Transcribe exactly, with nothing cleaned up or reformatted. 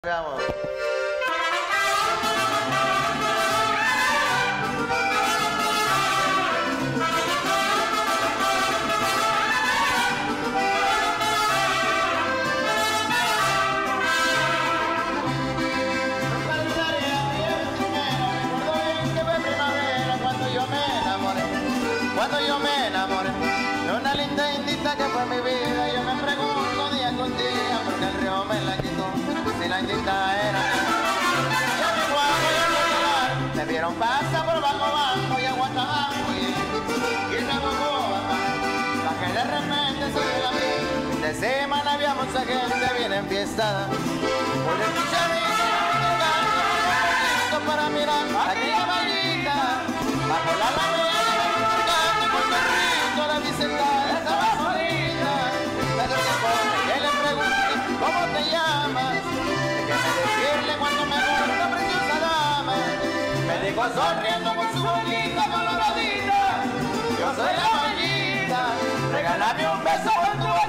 Vamos. Cuando yo me enamoré de una linda indita que fue mi vida, yo me pregunto día con día por qué el río me la quitó, si la indita era mía. Y a mi guapo y a mi hogar me vieron pasar por bajo bajo y aguanta abajo y, y me bajó para que de repente se diera a mí. De semana había mucha gente bien enfiestada por el chicharrito para mirar a aquella maldita bajo la lamenta. La bicicleta estaba solita, pero se pone que le pregunté cómo te llamas, déjame decirle cuánto me gusta, preciosa dama. Me dijo sonriendo con su boquita coloradita, yo soy la mallita, regálame un beso con tu